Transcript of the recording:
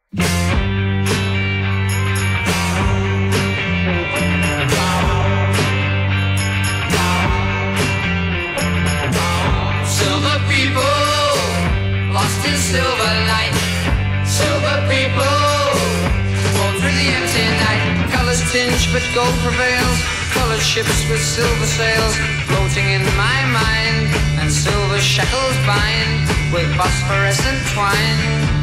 Silver people, lost in silver light. Silver people, born through the empty night. Colors tinge but gold prevails. Colored ships with silver sails floating in my mind, and silver shackles bind with phosphorescent twine.